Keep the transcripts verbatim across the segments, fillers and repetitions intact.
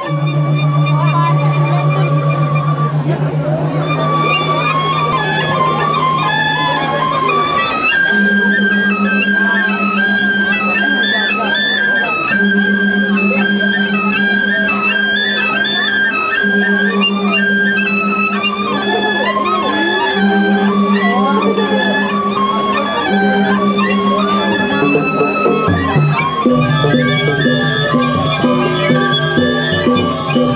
Thank you.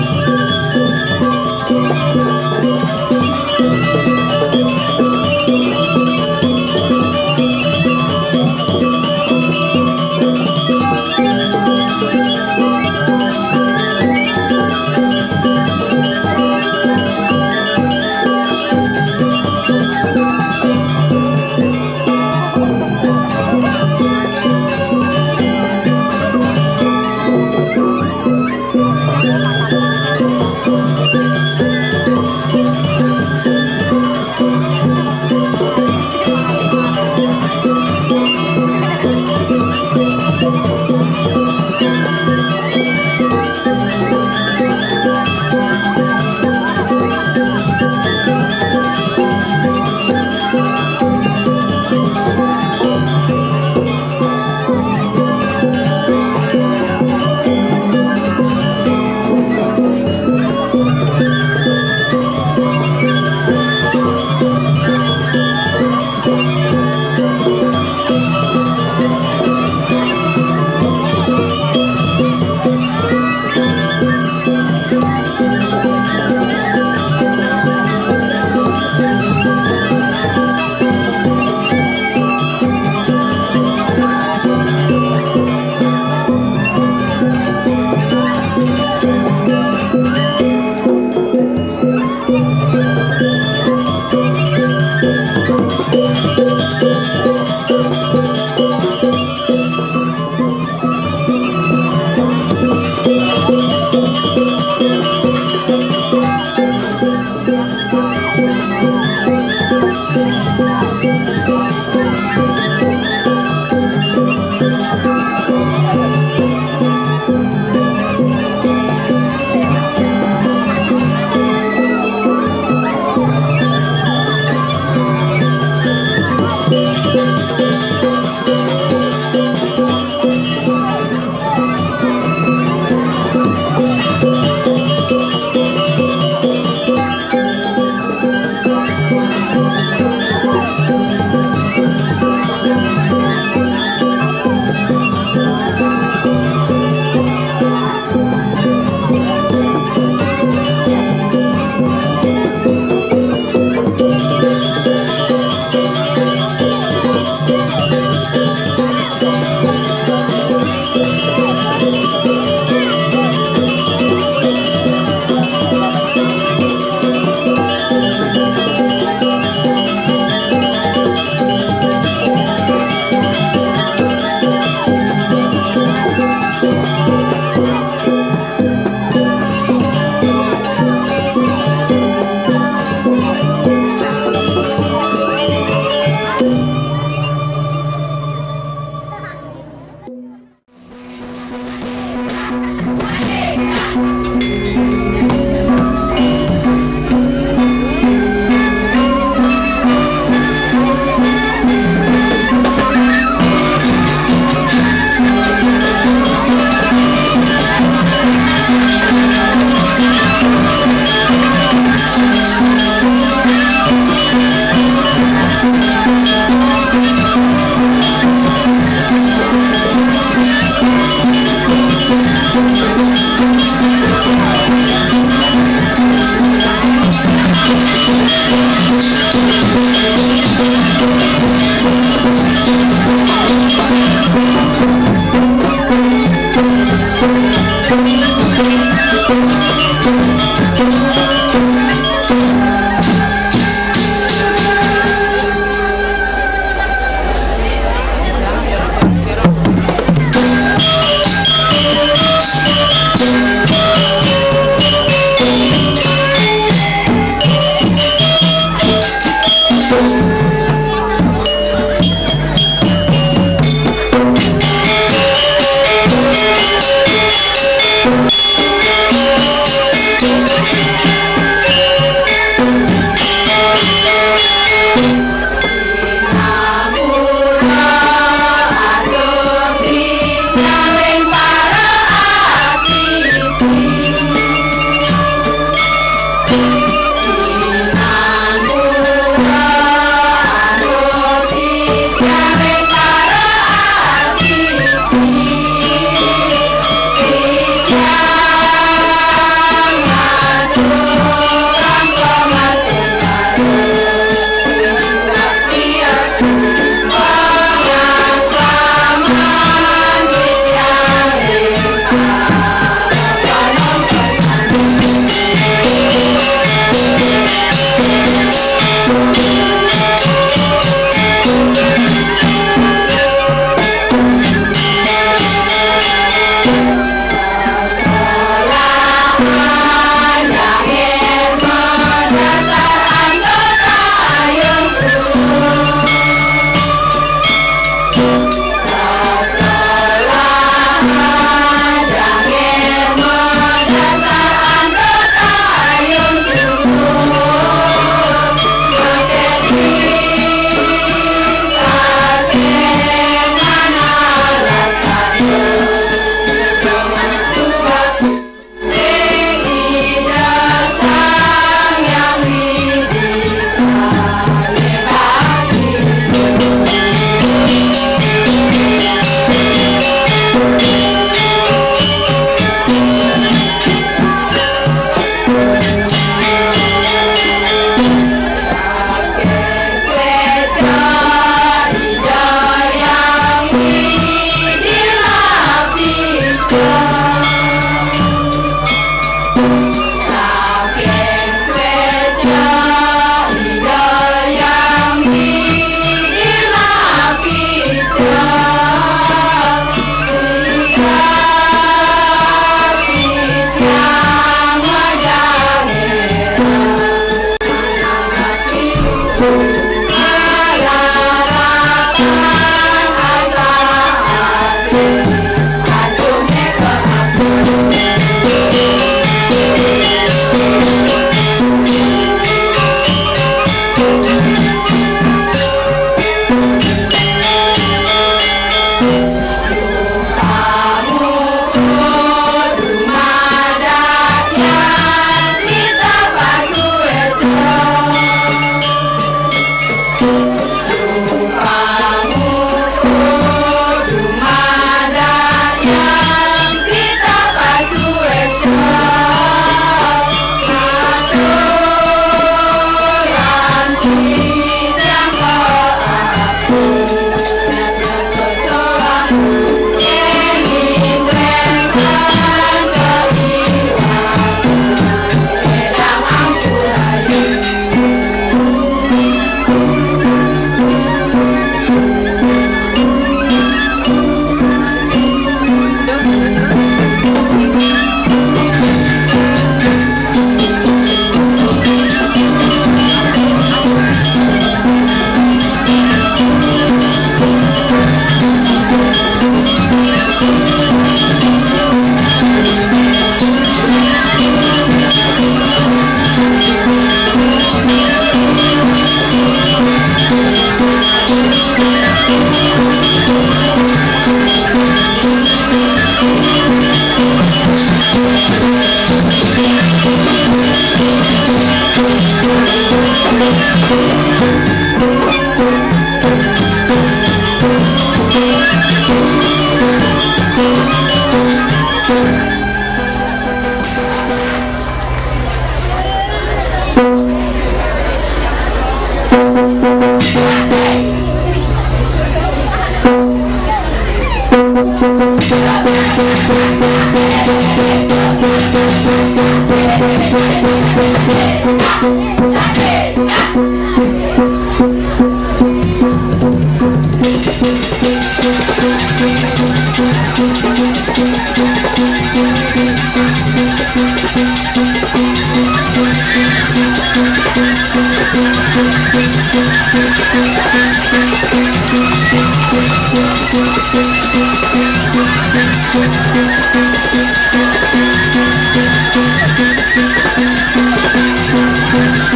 Thank you.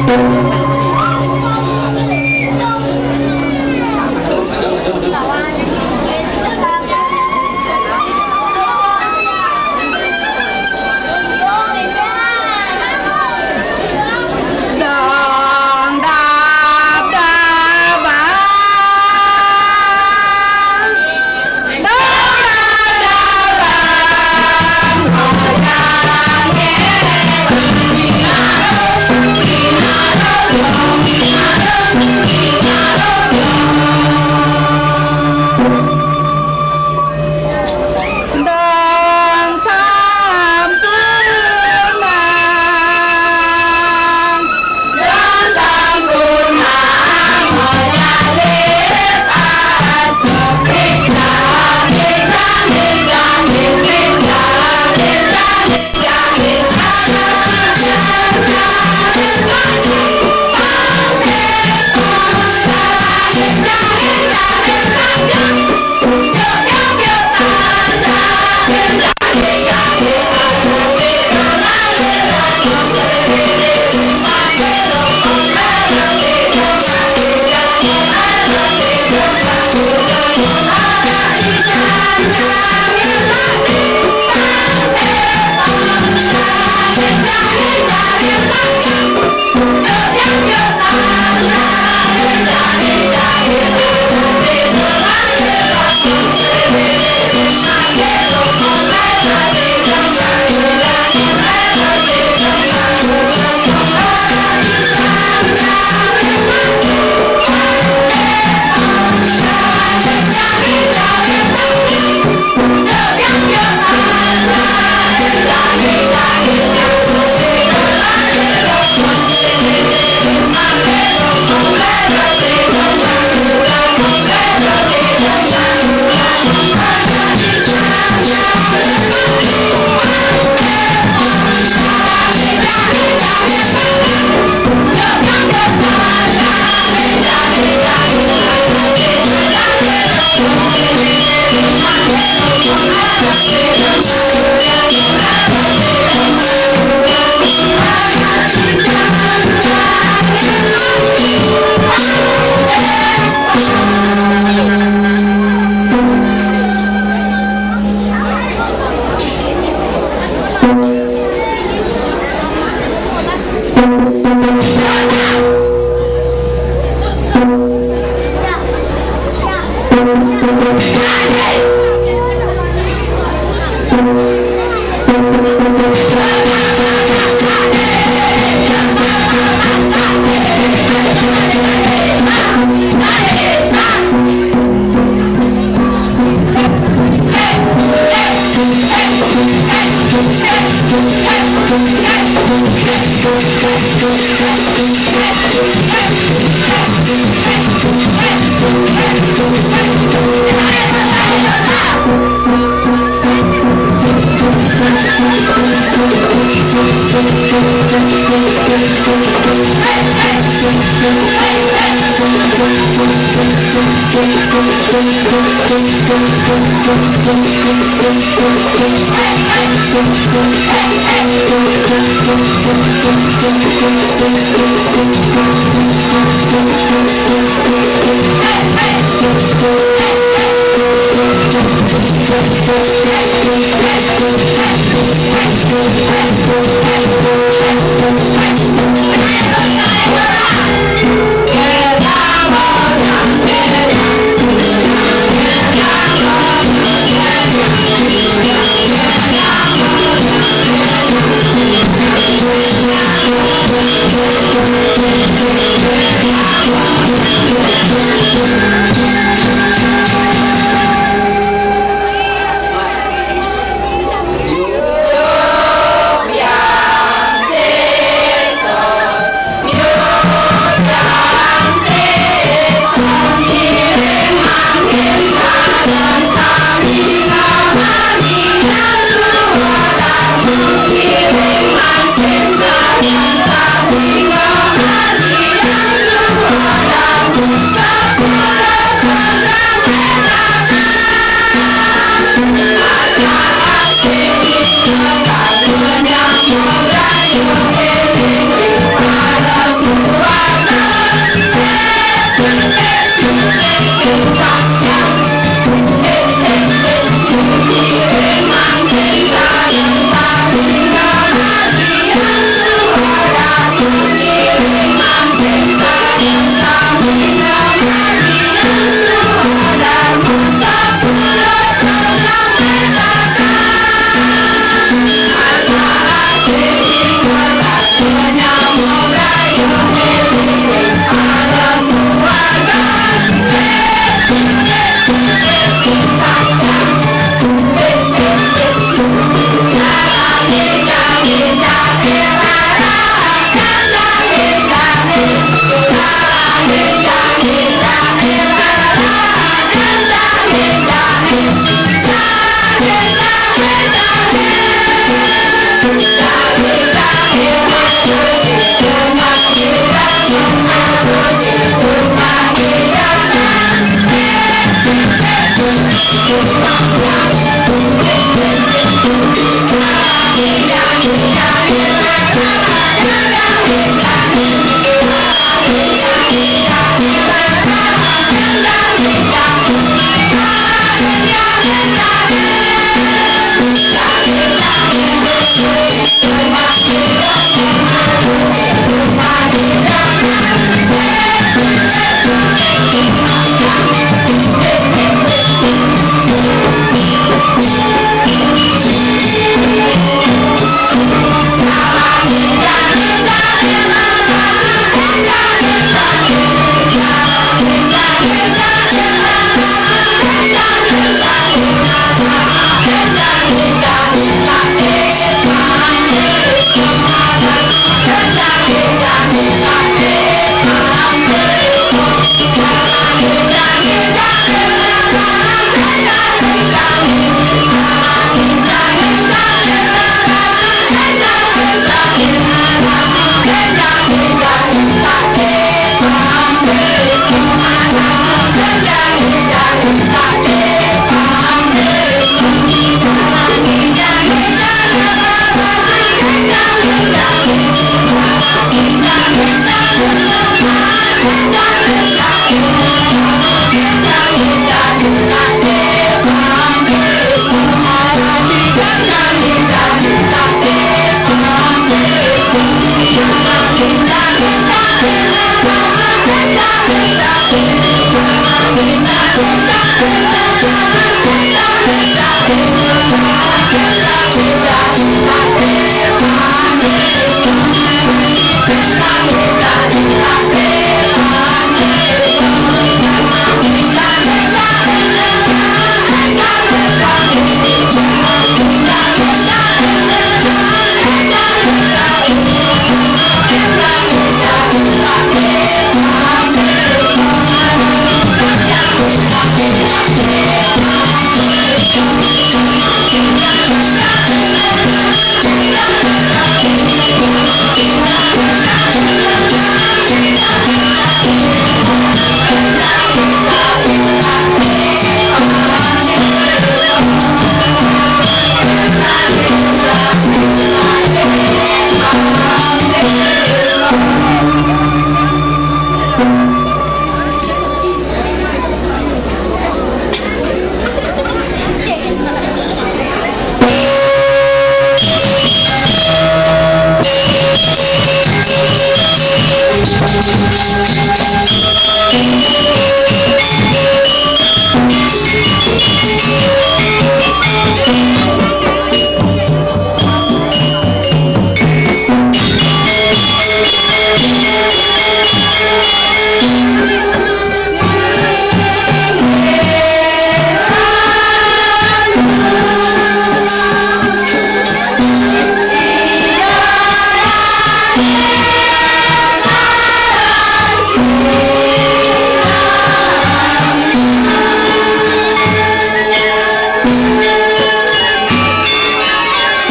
Hãy subscribe cho kênh Ghiền Mì Gõ để không bỏ lỡ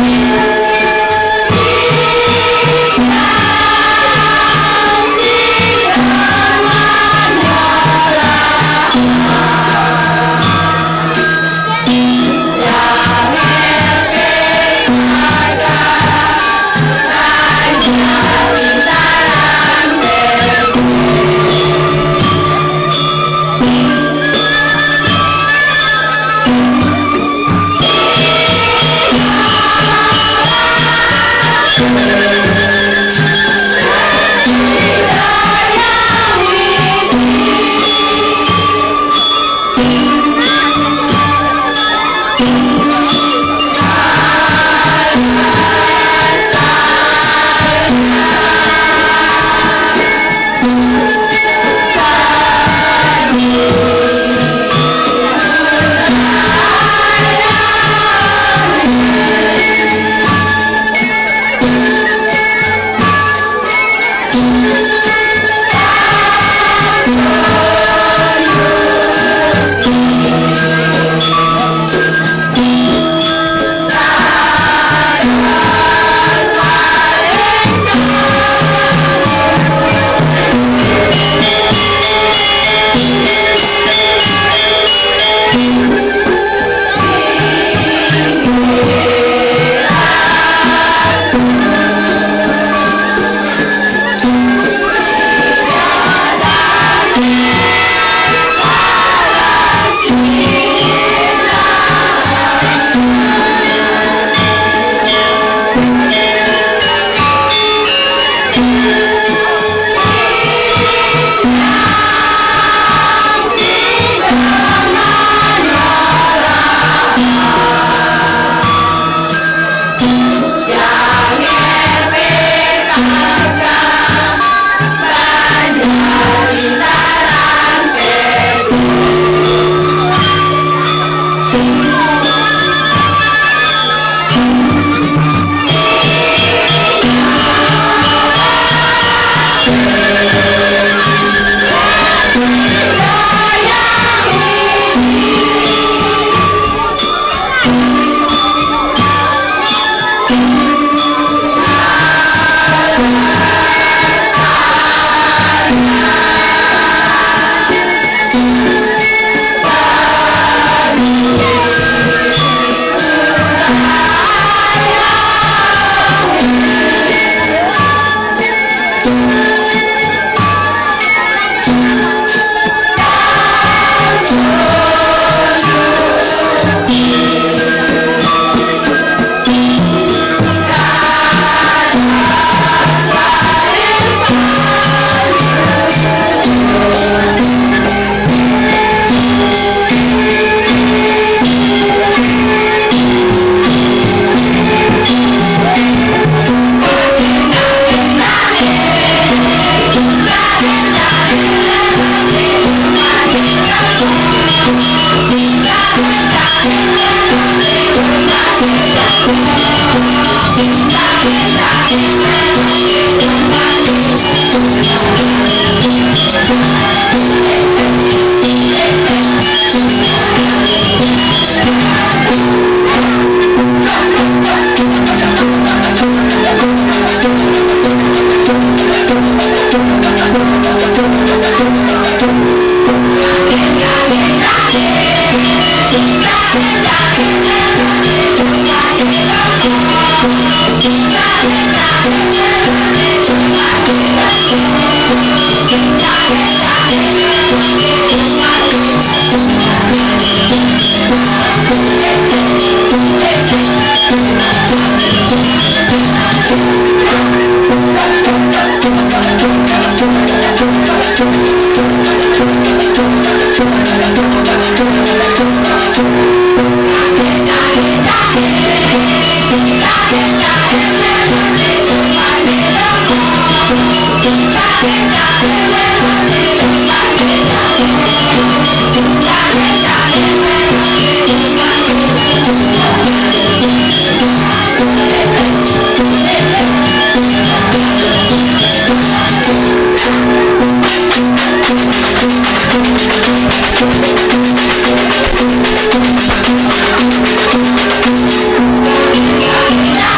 Thank you.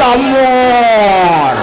lamur.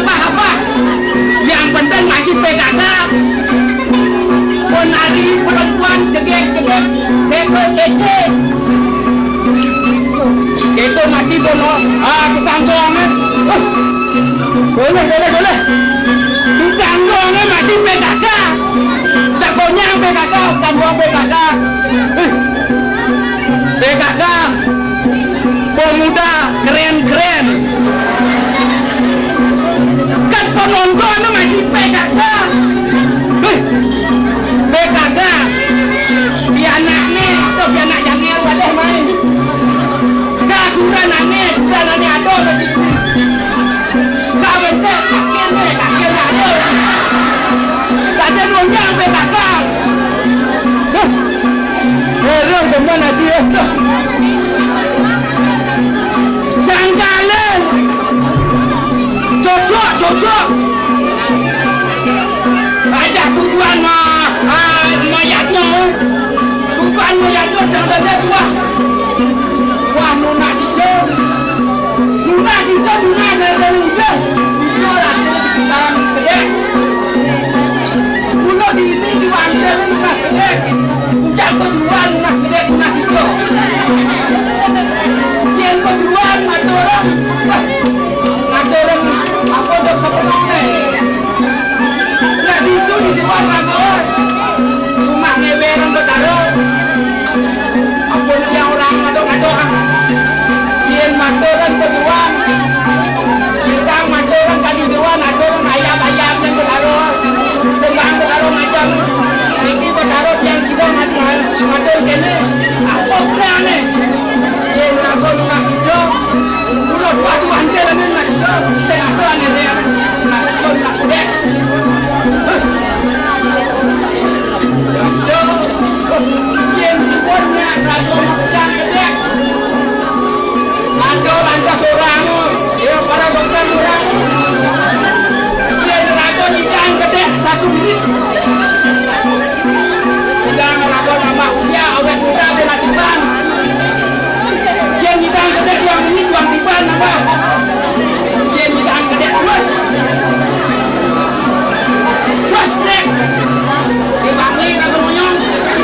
Yang penting masih P K K. Pun hari belum makan uang B K K. B K K pemuda keren-keren. Kan penontonnya masih B K K. B K K pianak nih atau pianak jangil boleh main. Kaduran aneh, duran aneh ada masih. Kau bencet kakil nih, kakil tak ada. Tak ada nunjang B K K. Herang kemana dia? Jangkalan, cocok, cocok. Ada tujuan mah, ah, mayatnya. Tujuan mayatnya jangan ada buah. Wah, nuna si jom, nuna si jom, nuna saya dah lupa. Itulah dalam kedek. Pulau di ini di Wantel nuna kedek. Ucap kejuruan nuna kedek, nuna si jom. Kian kejuruan ada orang, ada orang apa jok sepenuhnya. Jadi itu di dewan ramai. Rumah ngeweran bertaruh. Ampun yang orang ngadok-ngadok. Kian matoran kejuruan. Bintang matoran kali jeruan. Ada orang ayam-ayam yang bertaruh. Sembang bertaruh macam. Tinggi bertaruh yang sidang mator kene. Apa pula ni? Kian ngadok nasi jom. Pulau dua-dua hantar ni nasi jom. Saya nak tahu ni dia. Nasi jom nasi dek. Kian sifatnya raja macam kedek. Ada lantas orang, dia para dokter orang. Kian raja hidang kedek satu minit. Hidang raja nama usia awet muda bela tiban. Kian hidang kedek dua minit dua tiban nama. Kian hidang kedek terus. Terus dek. Dibangi atau monyong.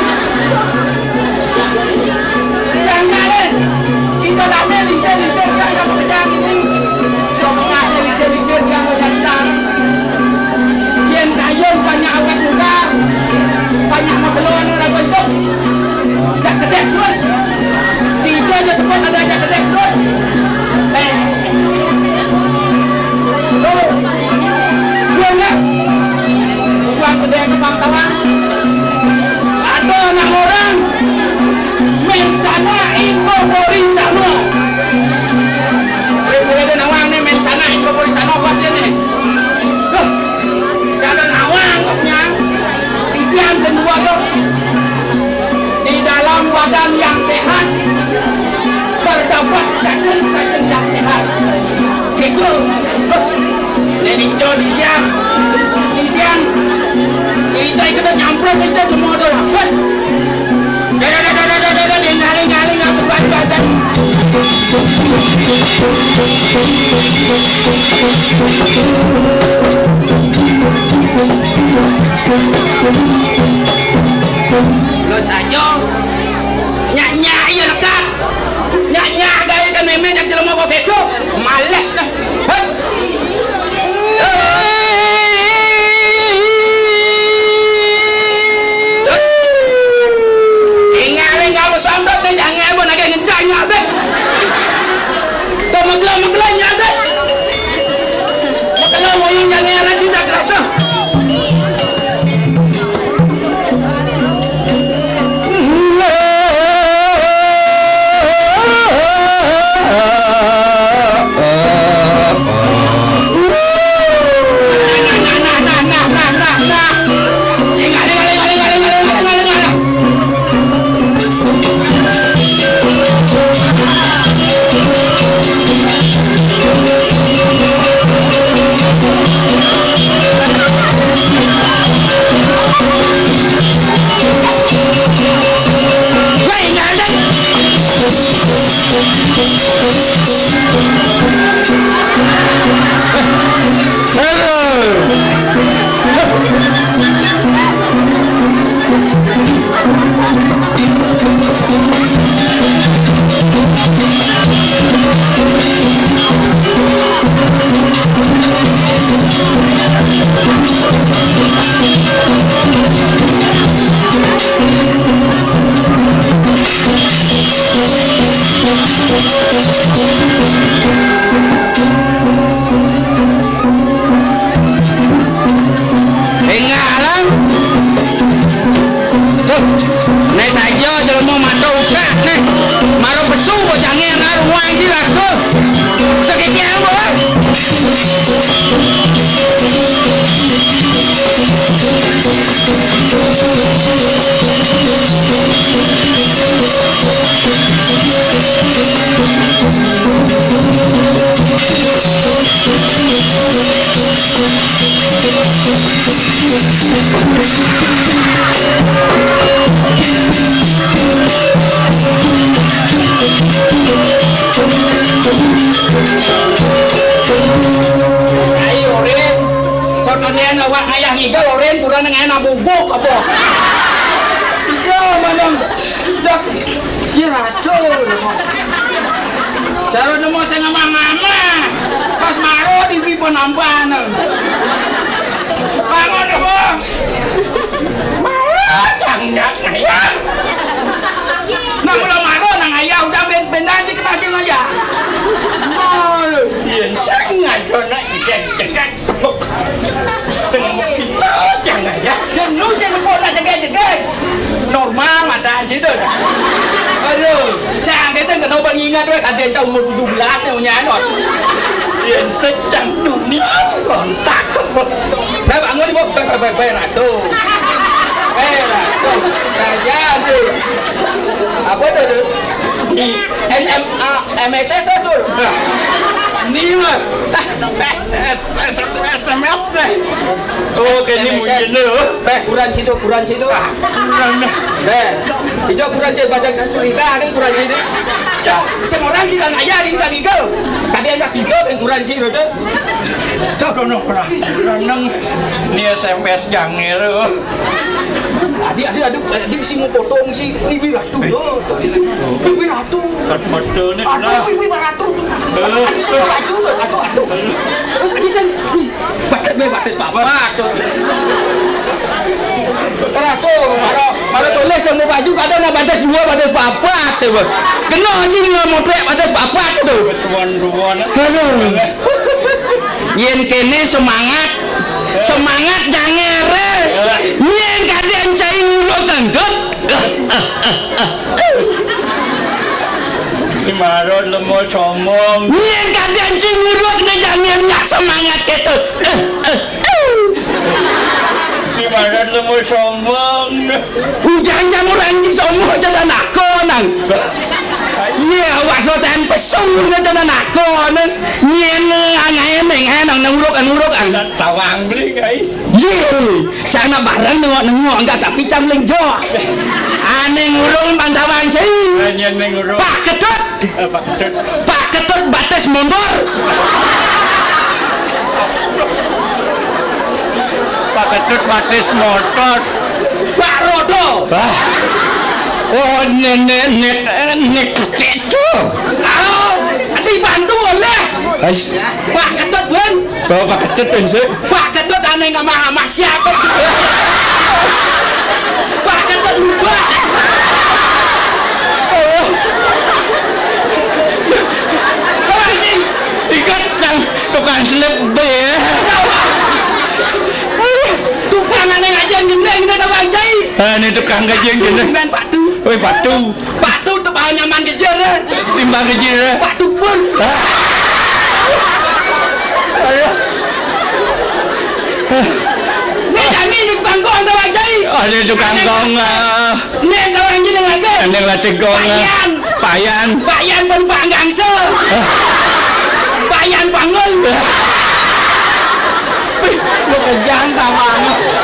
Jangan kita tak boleh licin-licin yang pekerjaan ini. Kita mengasih licin-licin yang berjantan. Kian kayun banyak awet muda, banyak magelon yang lagu itu. Jak kedek terus. Tiga je tempat ada jak kedek terus. Eh, so, dua nak. Buang kedek ke Bangkawan. Ada anak orang main sana incorpori sana. Boleh ada nawang ni main sana incorpori sana buat dia ni. Loh, sana nawang punya. Tidian kedua tu di dalam badan yang sehat terdapat cacing-cacing yang sehat. Gitu. Jadi jauh tidian, tidian. Itu kita nyamper kita semua tu. Dah dah dah dah dah dah dah nyali nyali aku baca tadi. Lo saja nyak-nyak ya lekat. Nyak-nyak gaya kan memang nak jelema kau beto. Malas dah. Jangan apa nak ngencang nak dek. Sama gelam-gelam nak dek. Kalau mau yang jangan lagi tak kerana. Saya orang sotonen awak ayah ngigal orang kurang dengan bubuk apa iya mana dak ya racun cara nemu saya ngama-ngama pas maro di pipa nampan bangun apa maro jangan ayah nah belum maro nang ayah udah ben-benan sih kita aja aja Yên sáng ngày cho nó đèn chặt sừng một cái chó chẳng này á nhưng núi trên con là chẳng nghe chẳng nghe normal mà ta chỉ được rồi chàng cái sừng của nó bao nhiêu ngay đôi cả tiền trong một đùm lá xèo nhá rồi tiền sẽ chẳng đủ nữa còn tạc không đấy bạn ơi đi bốc phải phải phải là tu đây là tu là giá gì à quên được em em em em sẽ sẽ thôi ni mà S M S oh cái ni mungkin nữa eh Quran situ Quran situ eh itu Quran situ baca cerita kan Quran situ semua orang sih kan ayah di kan itu tadi anak itu kan Quran situ tu cak kono pernah nang ni S M S jangan tu adik adik adik adik mesti mau potong si ibu ratu tu ibu ratu foto ni lah ibu ratu adik saya ratu ratu ratu terus adik saya batas batas apa tu ratu kalau kalau tulis semua baju kadang nak batas dua batas apa coba kena aja ni mau plek batas apa tu tuan-tuan yen kene semangat semangat jangan re yen kadang cai nguruk tangkep Marot lemot sombong yen kadang cai nguruk na jangan nak semangat gitu Marot lemot sombong jangan orang yang sombong jadi nak konang iya awak sotan pesung na jadi nak konang yen angai neng anang nuruk nuruk ang tawang beli kai ye jangan barang nengok nengok enggak tapi camling jo ane ngurung pantawang sih yen ngurung Pak Ketut Pak Ketut Pak Ketut batas mundur Pak Ketut batas motor Pak Rodo oh nenek nenek nenek itu oh dibantu oleh Pak Ketut pun oh Pak Ketut pun sih Pak Ketut aneh nggak mah siapa Pak Ketut lupa oh ini ikat yang tukang selip deh tukang aneh aja gini gini ada bangkai ini tukang gajian gini dan Pak Tu Woi Pak Tu Pak Tu tebal nyaman kejar timbang kejar Pak Tu pun ni kami ni tukang gong tu bangkai ada tukang gong ni kawan ini dengan ada yang latih gong payan payan payan pun panggang se payan panggul lu kejang tawang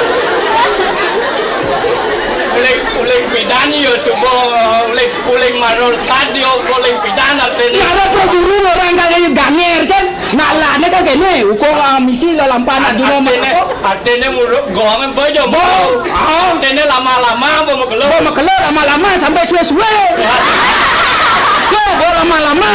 uling uling pidani yo coba uling uling marul tadi yo uling pidana tadi kalau produru orang kali ganger kan nak lah ni kan kene ukur misi dalam panah dulu mana artinya muruk gong apa je mau artinya lama-lama mau kelor mau kelor lama-lama sampai suwe-suwe kau lama-lama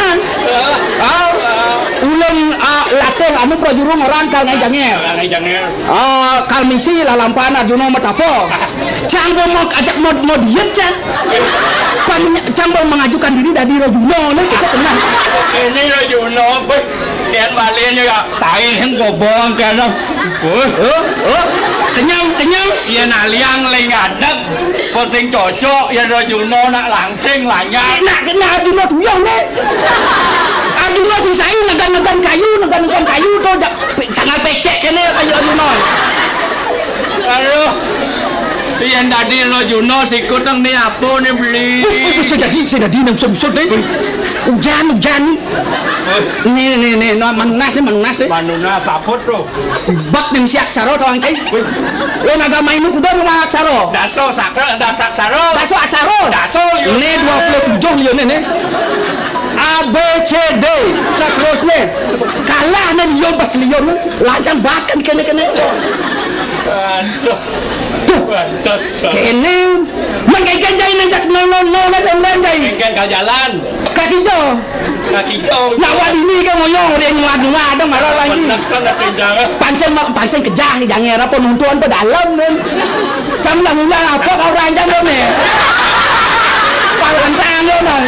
ulang latih anu prajurung orang kal ngai janger ngai janger ah kal misi la lampana juno matapo canggo mau ajak mod mod diet cang canggo mengajukan diri dari Rajuno nih kita tenang ini Rajuno bek kian balik juga saing yang gobong kan oh oh kenyang kenyang ya naliang lagi ngadep posing cocok ya Rajuno nak langsing lanyar nak kena Rajuno tuyong nih Arjuna sing saing negan-negan kayu, negan-negan kayu tuh jangan pecek kene kayu Arjuna. Aduh. Yen tadi lo Juno sikut nang ni apa nih beli. Saya jadi saya jadi nang sumsut deh. Hujan hujan. Nih nih nih no manunas nih manunas nih. Manunas saput bro. Bak nang siak saro tawang cai. Lo naga mainu kuda nang aksaro. Daso sakra dasak saro. Daso aksaro. Daso. Ini dua puluh tujuh lion ini. A B C D seterusnya kalah nih lion pas lion lancang bahkan kene kene. Aduh. Pantas. Kene mengkaitkan jai nanjak nol nol nol nol jai. Kan kau jalan. Kaki jo. Kaki jauh. Nak wad ini kan ngoyong dia ngadu ngadu marah lagi. Laksana kejar. Pansen pansen kejah jangan apa nonton pe dalam nih. Cam nak ngulang apa kau ranjang dong nih. Palantang dong.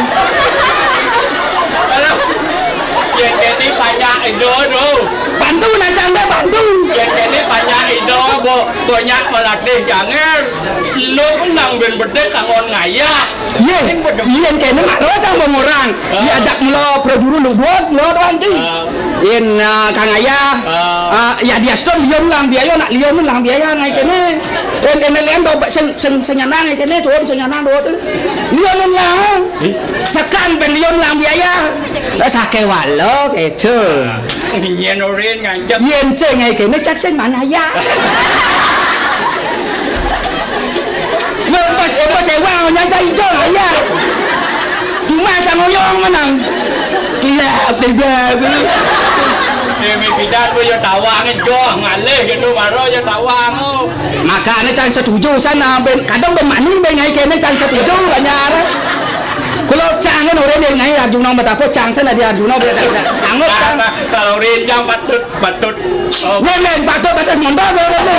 Ya jadi banyak Indo tu. Bantu nak canda bantu. Ya jadi banyak Indo bo banyak pelatih jangan. Lo pun nang ben bedek kangon ngayah. Ye, yen kene mak lo cang orang. Diajak melo prajuru lu buat lo nanti. Yen Kang Ayah, ya dia stop lion lang biaya nak lion lang biaya ngai kene. Yen kene lem do sen sen senyanang ngai kene tuan senyanang do tu. Lion lang. Sekan ben lion lang biaya. Lah sake walo gitu. Yen orin ngancam. Yen se ngai kene cak sen mana ya. Lepas lepas sewa nyanja hijau ya. Cuma sama yang menang. Kelap tiba. Demi bidan tu yo tawang jo ngalih gitu maro yo tawang. Makanya can setuju sana ben kadang ben mani ben ngai kene can setuju banyak. Kalau cangan orang dia ngai Arjuna betapa cang sana dia Arjuna dia tak tak. Anggap kan kalau rincang patut patut. Wemen patut patut mondok wemen.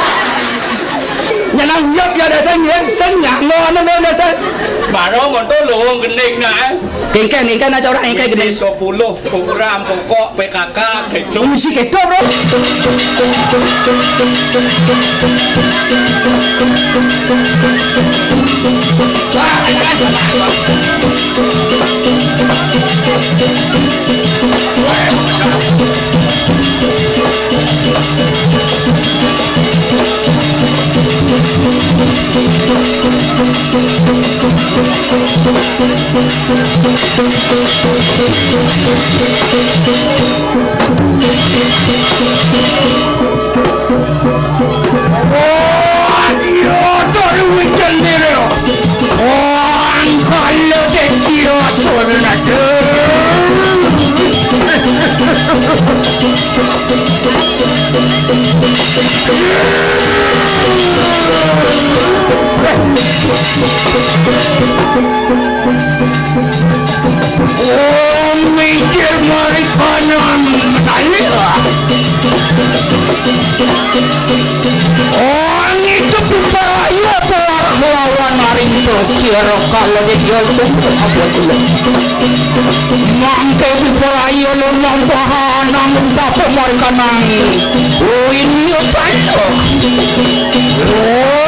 Nhà năng nhấp ra để sang nhếp sang nhạc ngon nó lên sang baru monto luhung gening na cái cái này cái nó cho lại cái cái sepuluh program pokok P K K itu mesti kita bro Oh, mikir marikanan Nailah Oh, itu berbahaya melawan maring itu siara kalau dia itu apa sih Mangke berbahaya lo nambahan namun tak marikanan Oh, ini apa itu Oh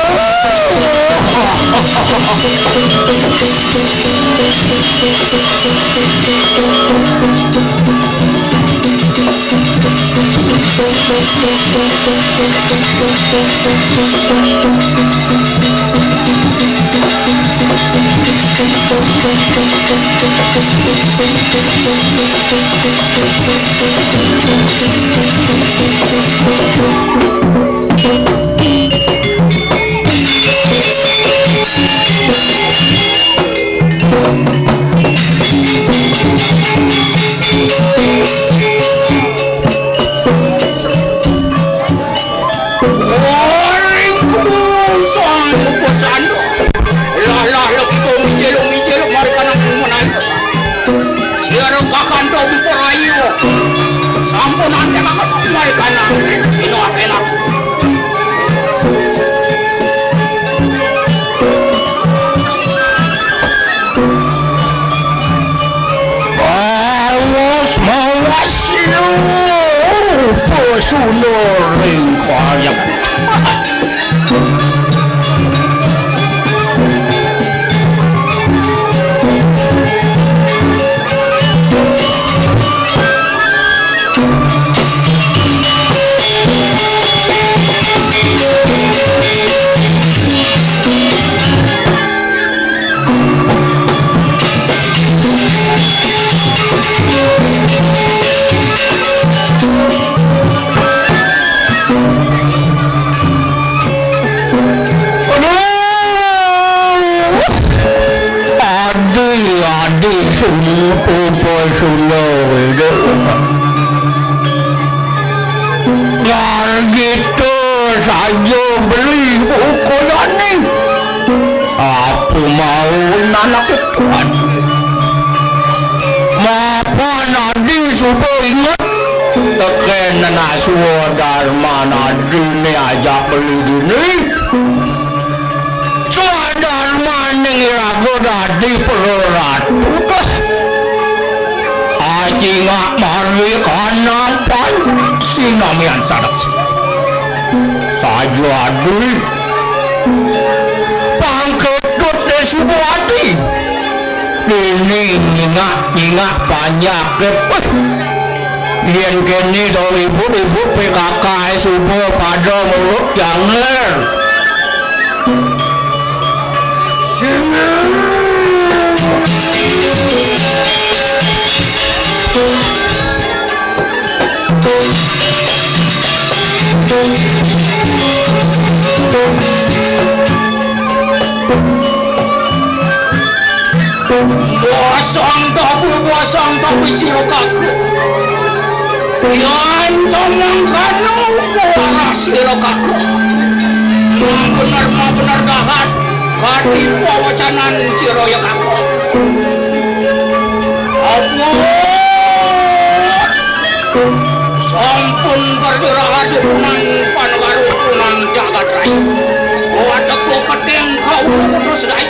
di sumpu sulo itu kalau gitu saya beli buku ini apa mau anak itu apa nadi supaya ingat teken nasua dharma nadi ini ajak beli ini sua dharma ini ragu nadi perorat buka aji ngak mari kanan pan sinamian sadak saja adi pangketut desuwadi ini ingat-ingat banyak lepet yang kini do ibu-ibu P K K subuh pada mulut jangan Bosong topu bosong topu siro kaku yan sonang kanu buara siro kaku ma benar ma benar dahat kati wacanan siro ya kaku apa sampun kardira hadu punang panagaru punang jagat rai wadaku keteng kau terus gai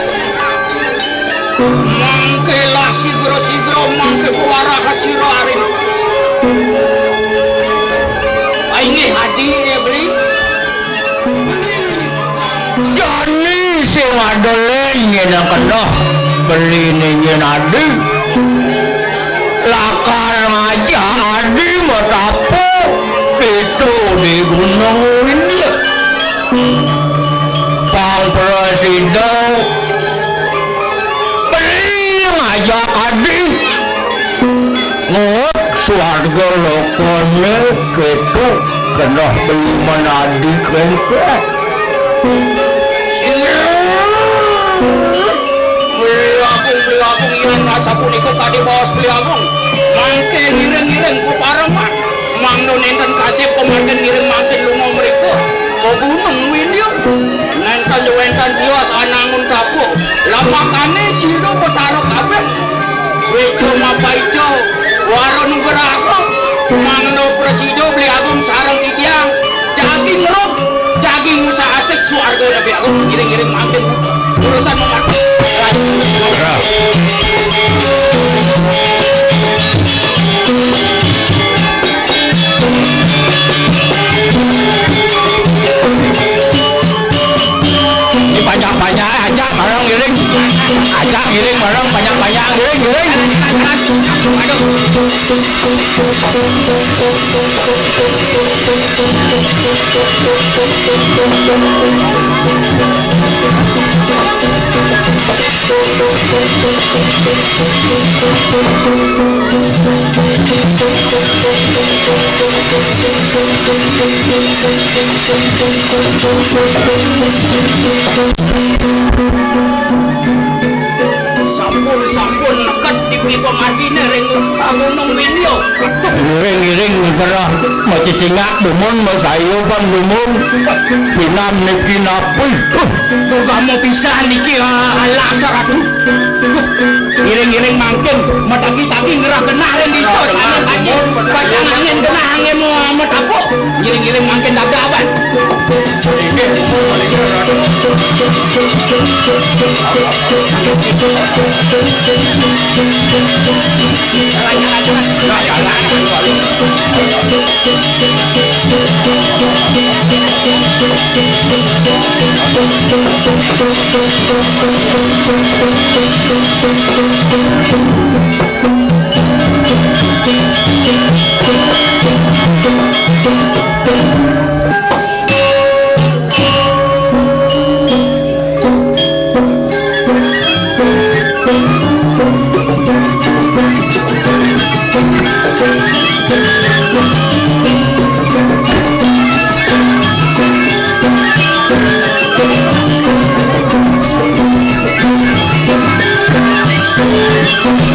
mangke lah sigro-sigro mangke puara kasiro arin ini hadi dia beli jadi sing adole nyenang kendah beli nyenyen adi lakar aja adi matapo itu di Gunung Windia Pang Presiden ajak adik ngot suarga lokone ketu kena beli menadi kengke beli agung beli agung yang rasa puniku kadi bos beli agung mangke ngiring-ngiring ku pareman mang nonenten kasih pemanten ngiring mangke lungo mereka ke Gunung Windia nenten juwentan tiwas anangun kapuk lama kane siro petaro kabeh suwejo mapaijo waro nugerako mangno presido beli agung sarang titiang jaging ngerok jaging usaha asik suarga nabi agung ngiring-ngiring mangkin urusan memanti ini banyak-banyak aja barang ngiring aja ngiring barang banyak-banyak ngiring ngiring sampun-sampun nekat di pemargine ring Gunung Windia ngiring-ngiring kerah macicingak dumun masayupan dumun pinam niki napul kamu bisa niki ala saratu ngiring-ngiring mangkin mataki-taki ngerah genah len dito sana aja bacaan angin genah angin mau matapo ngiring-ngiring mangkin dagaban Thank you.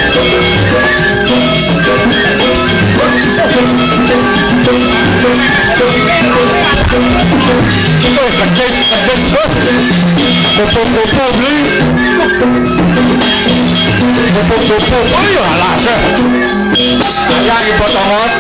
Pedes, pedes, Bobo-bobo beli. Bobo-bobo, oh ya alah seh. Saya dipotong.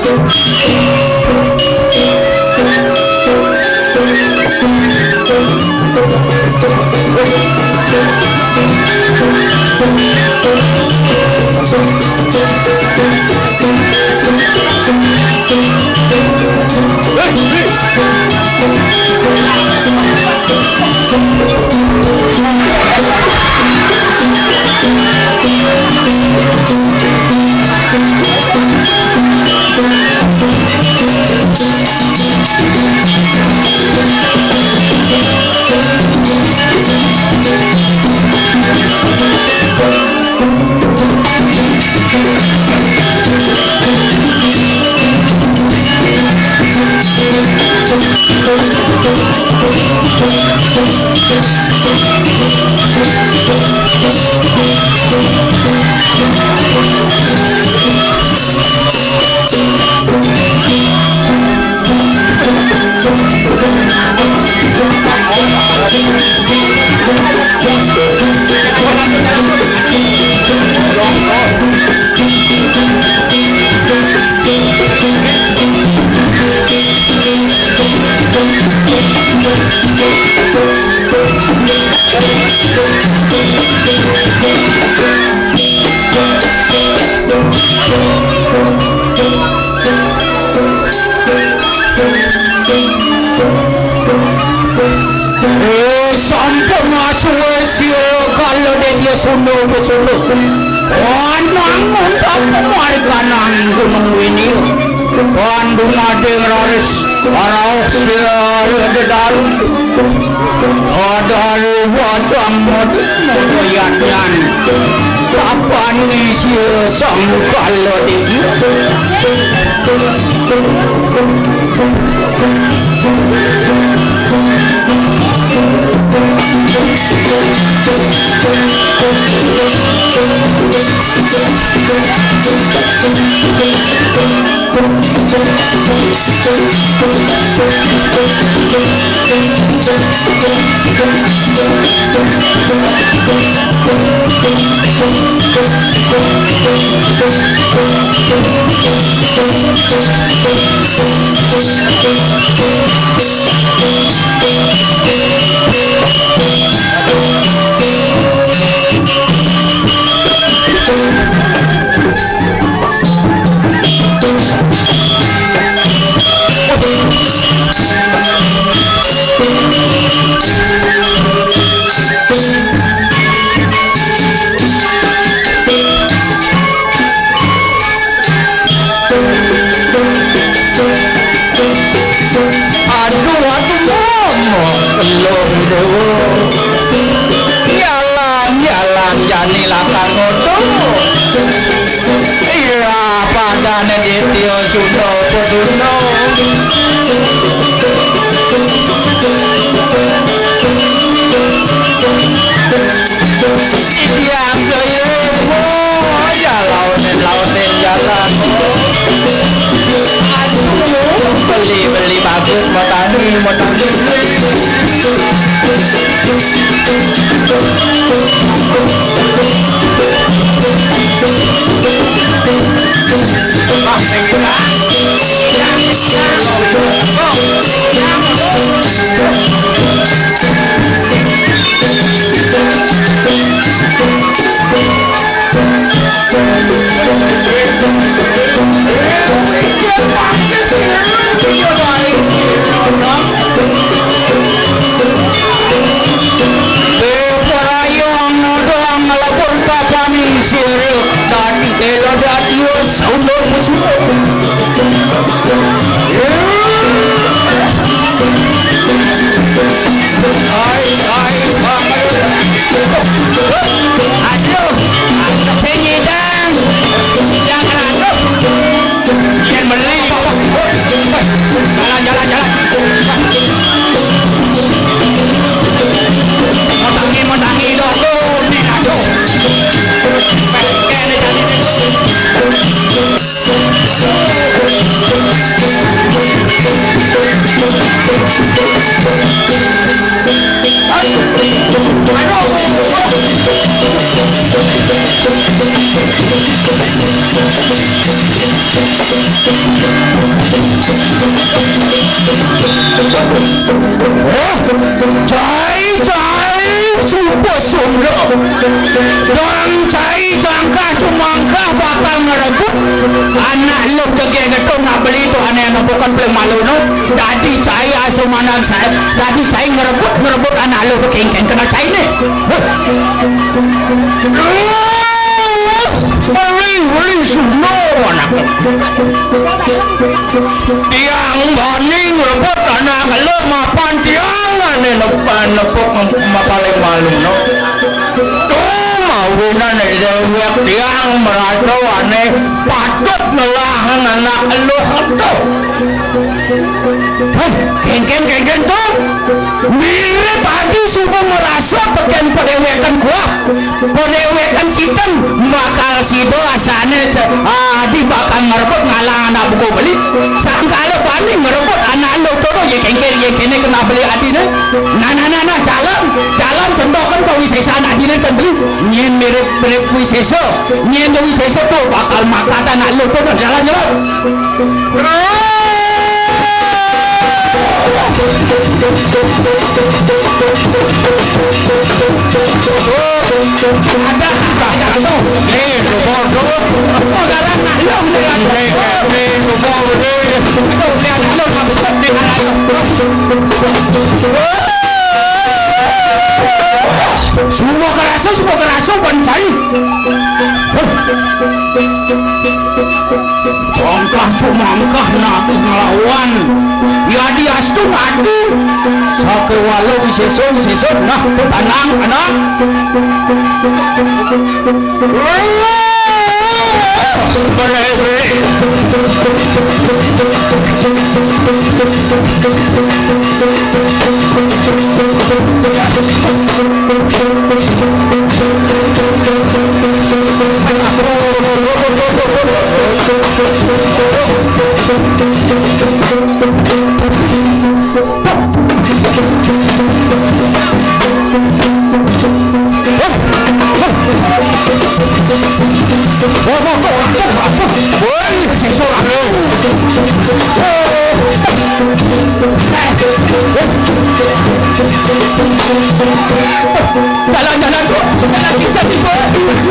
Motangi, motangi, dong, dong, nih, aduh. Pengen jadi Cai cai super sumber dan cai jangka cumangka bakal ngerebut anak lu kege geto nak beli tu aneh anak bukan beli malu no dadi cai aso manang saya dadi cai ngerebut ngerebut anak lu kengken kena cai ni beli beli sumber anak tiang bani ngerebut anak lu mapan tiang aneh lepan lepuk paling malu no maunan dewek tiang merado aneh patut melahan anak lu itu kengken kengken tu mirip padi subuh merasa peken pedewekan gua pedewekan sitem bakal sido asane adi bakal ngerebut ngalah anak buku beli sangkala bani ngerebut anak lu todo ye kengken ye kene kena beli adine nah nah nah nah jalan jalan contohkan kau wisesa anak adine kan beli nyen mirip mirip wisesa nyen wisesa tu bakal makan anak lu todo jalan jalan ada apa tu? Ni rumah tu. Oh dalam nak long ni. Ni ni rumah ni. Tu ni anak long nak besar ni anak long. Semua kerasa semua kerasa pancai. Jongkah cumangkah nak ngelawan. Ya dia astu mati. Sake walau wisesa wisesa nah tenang anak. Jalan-jalan tu, jalan kisah ni pun.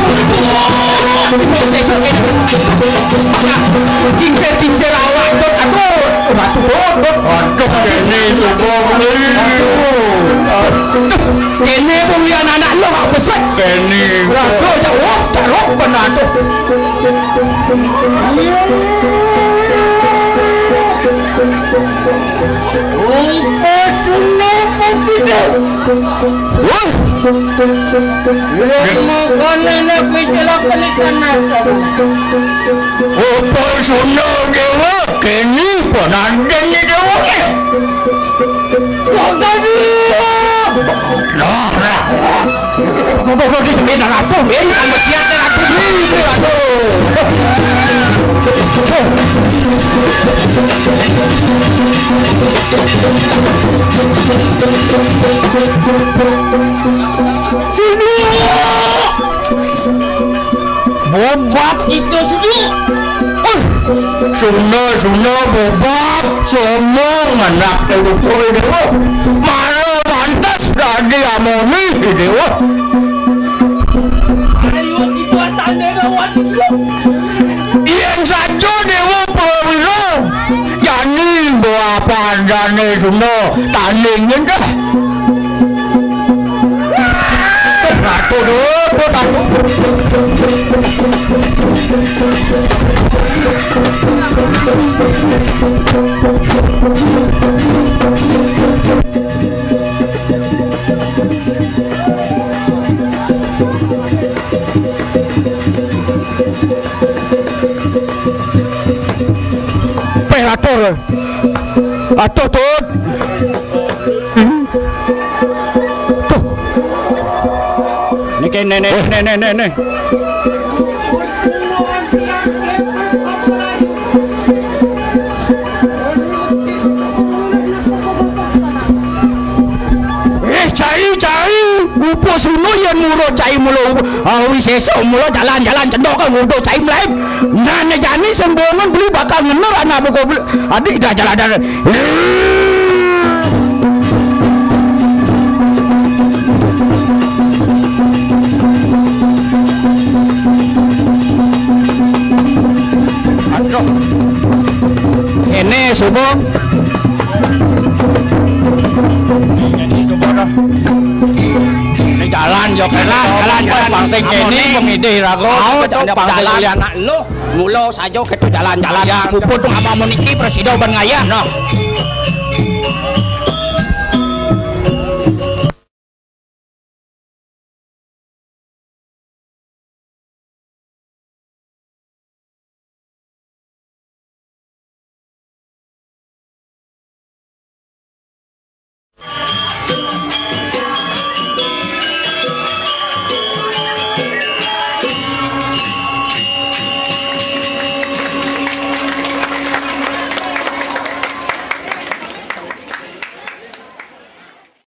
Kincir-kincir awak tu, aduh, batu bodok. Aduh, kene tu boleh. Kene pun yang anak lo hak besar. Kene. Aduh, jauh, jauh benar tu. Oh, sunat tidak. Wah. Makanan nak bicara kalikan nasa. Oh, sunat dewa kini pun ada ni dewa. Jadi. Nah, nah. Bapak di tempat apa? Ini kan siap dengan aku ni, aduh. Sini. Bobak itu sini. Suna suna bobak semua anak dewa dewa. Mana pantas dari amoni dewa. Ayo itu tanda dewa itu. Yang satu dewa perwira. Yani berapa dana suna tandingin dah. Satu dua satu. Pelator, atau tu, tu, ni kan nenek nenek nenek. Eh, cari cari, rupa sunu yen muro cai mulo awi sesuk mulo jalan-jalan cendok ka ngudo cai mlaib nane jani sembongan beli bakal ngenor anak buku adik dah jalan-jalan aduh ini subuh ini subuh dah ini jalan yo jalan jalan jalan pangsing kene pemidih rago jalan anak lu mulo sajo ketu jalan-jalan puput apa meniki presiden ben ngayah noh